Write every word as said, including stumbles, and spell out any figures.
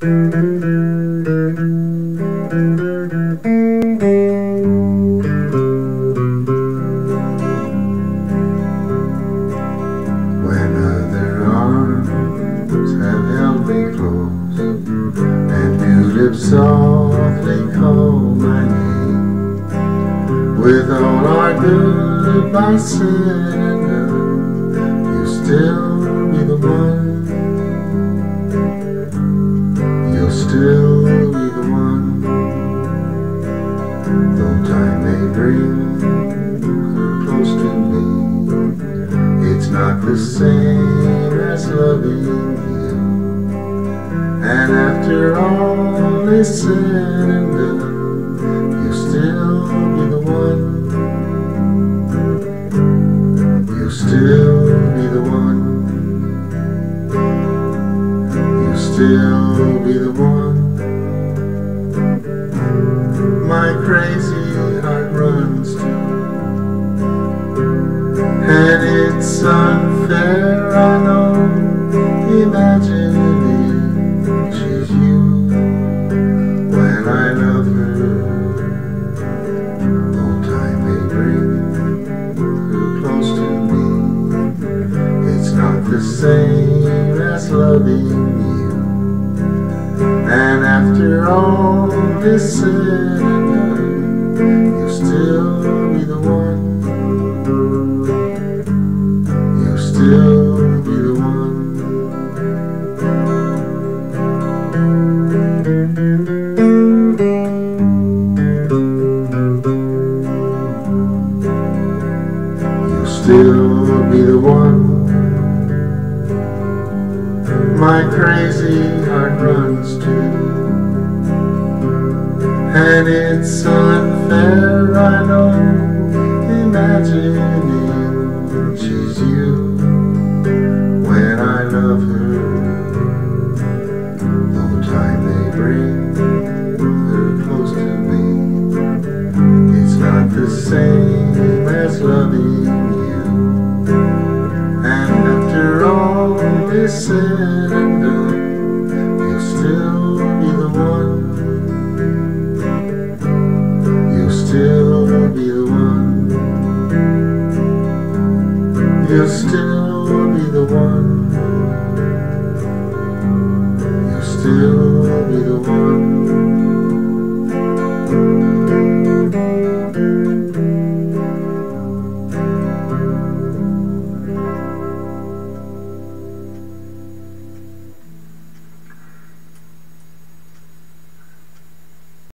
When other arms have held me close and new lips softly call my name, with all our goodbye said and done, you'll still be the one. You'll still be the one. Though time may bring her close to me, it's not the same as loving you. And after all is said and done, you'll still be the one. You'll still be the one. You'll still be the one. My crazy heart runs to, and it's unfair, I know, imagining she's you when I love her. Though time may bring her close to me, it's not the same as loving you. And after all is said and done, you'll still be the one. You'll still be the one. You'll still be the one. My crazy heart runs to, and it's unfair, I know, imagining she's you when I love her. Though time may bring her close to me, it's not the same as loving you. And after all is said and done, you'll still be the one. You'll still be the one. You'll still be the one. You'll still be the one.